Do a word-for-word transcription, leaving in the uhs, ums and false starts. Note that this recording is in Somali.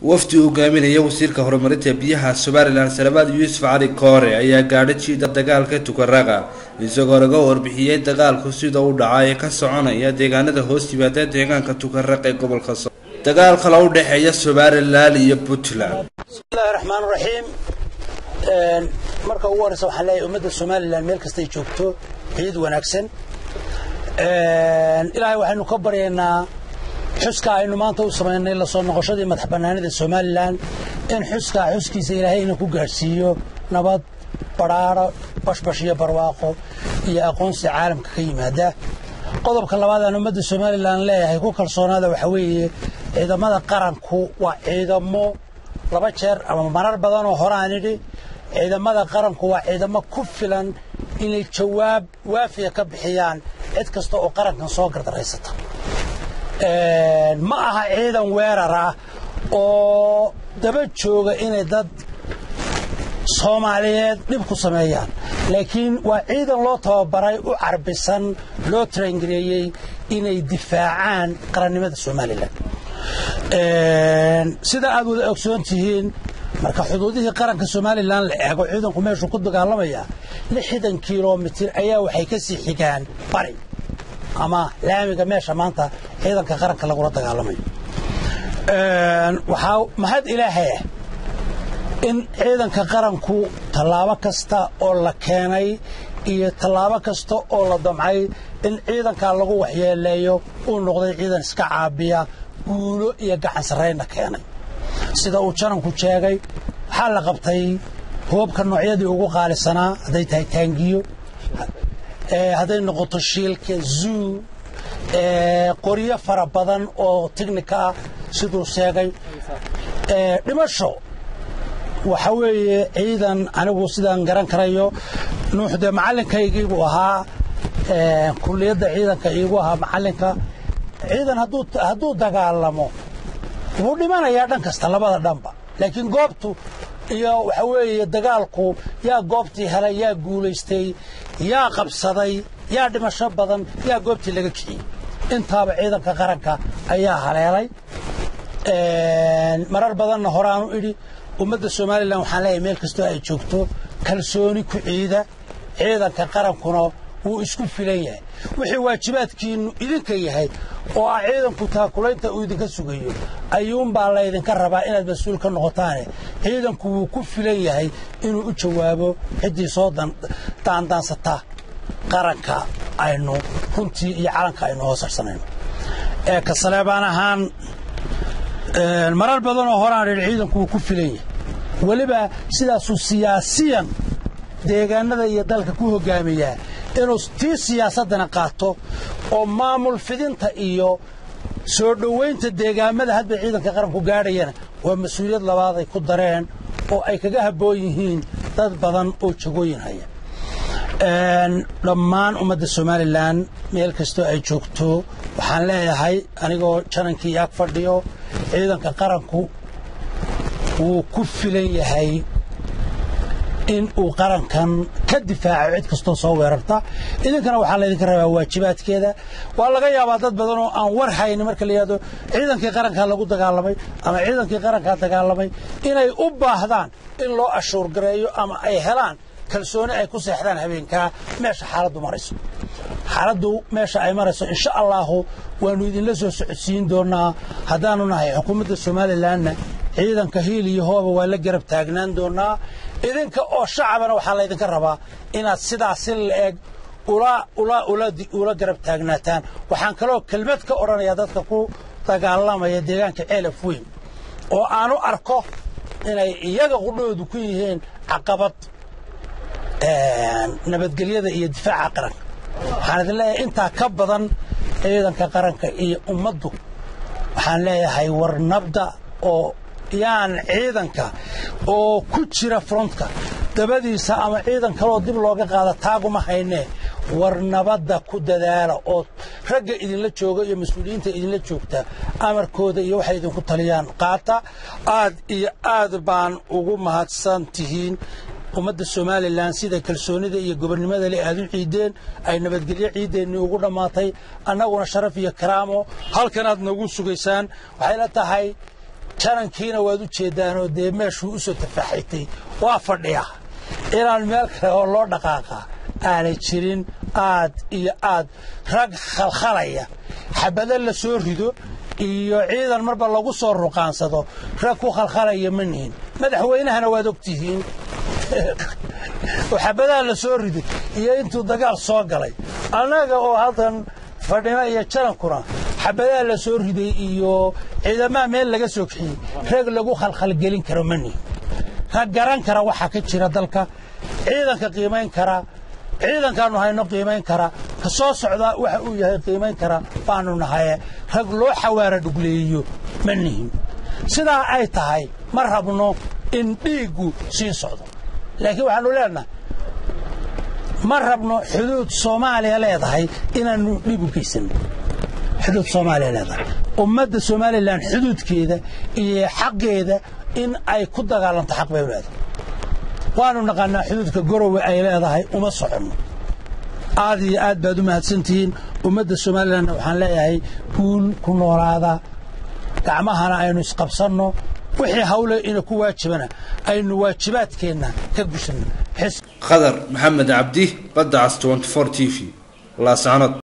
wafdi hogaaminaya wasiirka horumarinta biyaha Somaliland Salamaad Yuusuf Cali Koore ayaa gaadhay jiida dagaalka Tukaraqa isagoo laga warbixiyay dagaalku sida uu dhacay ka soconaya deegaanada hoos yimaada deegaanka Tukaraqa ee gobolka Soomaaliya dagaalka la u dhaxeeya Somaliland iyo Puntland. Bismillahir Rahmanir Rahiim. een marka ugu horeysa waxaan leeyahay ummadda Somaliland meel kasta ay joogto ciid wanaagsan. een ilaahay waxaanu ka baryaynaa xuska aynu maanta u sameynay la soo noqoshadii madax banaanida Somaliland in xuska xuskiisa ilaahay inuu ku gaarsiiyo nabad baraaro bashbash iyo barwaaqo iyo aqoonsi caalamka ka yimaada. qodobka labaad ee ummadda Somaliland leeyahay ku kalsoonaada waxa weeye ciidamada qaranku waa ciidamo laba jeer ama marar badan oo hore aan idhi ciidamada qaranku waa ciidamo ku filan inay jawaab waafiya ka bixiyaan cid kasta oo qarankan soo gardareysata. een ma aha ciidan weerar ah oo daba jooga inay dad Soomaaliyeed dib ku sameeyaan laakiin waa ciidan loo tababaray u carbisan loo traingareeyay inay difaacaan qarannimada Somaliland. een sida aad wada ogsoontihiin marka xuduudihii qaranka Somaliland la eego ciidanku meeshu ku dagaalamaya lixdan kiiloomitir ayaa waxay ka sii xigaan bari ama laamiga meesha maanta ciidanka qaranka lagu dagaalamayo. een waxa mahad ilaahay in ciidanka qaranku talaabo kasta oo la keenay iyo talaabo kasta oo la damcay in ciidanka lagu waxyeeleeyo uu noqday ciidan iska caabiya guulo iyo gacan sarreeyna keenay sida uu jananku sheegay waxa la qabtay hoobka noocyadii ugu qaalisanaa haday tahay taangiyo ee haday noqoto shiilka zoo ee qoriyo fara badan oo technical ah sidoo sheegay ee dhimasho waxa weeye ciidan anigu sidaan garan karayo nuuxda macallinkaygu uu ahaa ee kulliyada ciidanka iigu ahaa macallinka ciidan haduu haduu dagaalamo wuu dhimanayaa dhan kasta labada dhanba laakiin goobtu iyo waxa weeye dagaalku yaa goobtii helay yaa guuleystay yaa qabsaday yaa dhimasho badan yaa goobtii laga kiciyay intaaba ciidanka qaranka ayaa haleelay. een marar badan horaan u idhi ummadda Somaliland waxaan leeyahay meel kasta ay joogto kalsooni ku ciida ciidanka qarankuna wuu isku filan yahay wixii waajibaadkiinu idinka yahay oo ah ciidanku taakulaynta uu idinka sugayo ayuun baa la idinka rabaa inaad mas'uul ka noqotaan ciidanku wuu ku filan yahay inuu u jawaabo cidii soo daandaansata qaranka aynu runtii iyo calanka aynu hoosarsanayno. ee ka Saleebaan ahaan een marar badan oo horaan ciidanku wuu ku filan yahay waliba sidaas uu siyaasiyan deegaanada iyo dalka ku hogaamiya inuu tii siyaasadana qaato oo maamul fidinta iyo soo dhaweynta deegaamada hadba ciidanka qaranku gaadhayana waa mas'uuliyad labaad ay ku dareen oo ay kaga haboon yihiin dad badan oo jagooyin haya. een dhammaan ummadda Somaliland meel kasta ay joogto waxaan leeyahay anigoo janankii ag fadhiyo ciidanka qaranku wuu ku filan yahay in uu qarankan ka difaaco cid kasta soo weerarta idinkana waxa la idinka rabaa waajibaadkeeda waa laga yaabaa dad badan oo aan war hayn marka la yiraahdo ciidankii qaranka lagu dagaalamay ama ciidankii qaranka dagaalamay inay u baahdaan in loo ashuur gareeyo ama ay helaan kalsooni ay ku seexdaan habeenka meesha xaaladdu marayso xaaladdu meesha ay marayso insha Allah waanu idin la soo socodsiin doonaa hadaanu nahay xukuumadda Somaliland ciidanka hiil iyo hooba waa la garab taagnaan doonaa idinka oo shacabana waxa la idinka rabaa inaad sidaas leeg ula ula ula ula garab taagnaataan. waxaan kaloo kelmad ka oranayaa dadka ku dagaalamaya deegaanka Ceelaf Weyn oo aanu arko inay iyaga qudhoodu ku yihiin caqabad een nabadgelyada iyo difaaca qaranka. waxaan leeyahay inta ka badan ciidanka qaranka iyo ummaddu waxaan leeyahay war nabda oo yaan ciidanka oo ku jira frontka dabadiisa ama ciidan kale oo dib looga qaado taaguma hayne war nabada ku dadaala oo ragga idin la jooga iyo mas'uuliyiinta idin la joogta amarkooda iyo waxa idin ku taliyaan qaata aad iyo aad baan ugu mahadsantihiin ummadda Somaliland sida kalsoonida iyo gobernimada leh aad u ciideen ay nabadgelyo ciideeni ugu dhamaatay annaguna sharaf iyo karaamo halkan aad nagu sugaysaan waxay la tahay jarankiina waad u jeedaanoo dee meeshuu u soo tafaaxaytay waa fadhiya inaan meel kale oo loo dhaqaaqa aanay jirin aad iyo aad rag khalkhalaya xabado la soo rido iyo ciidan marba lagu soo ruqaansado rag ku khalkhalaya ma nihin madaxweynahana waad ogtihiin xabadaha la soo riday iyo intuu dagaal soo galay annaga oo halkan fadhina iyo jarankuna xabadaha la soo riday iyo ciidamada meel laga soo kixiyey rag lagu khalkhalgelin karo ma nihin rag garan kara waxa ka jira dalka ciidanka qiimayn kara ciidankaanu hayno qiimayn kara ka soo socda waxa uu yahay qiimayn kara baanu nahay rag loo xawaara dhugleeyo ma nihin sidaa ay tahay ma rabno in dhiigu sii socdo laakiin waxaanu leenahay ma rabno xuduud Soomaaliya leedahay inaanu dhib u geysan xuduud Soomaaliya leedahay ummadda Soomaaliland xuduudkeeda iyo xaqeeda in ay ku dagaalanto xaq bay leedahay waanu naqaanaa xuduudka Garowe ay leedahay uma socono aad iyo aad baad u mahadsantihiin ummadda Soomaaliland waxaan leeyahay guul ku noolaada gacmahana aynu isqabsanno wixii hawle ina ku waajibana aynu waajibaadkeena ka gushano Khadar Maxamed Cabdi badda twenty-four T V la socod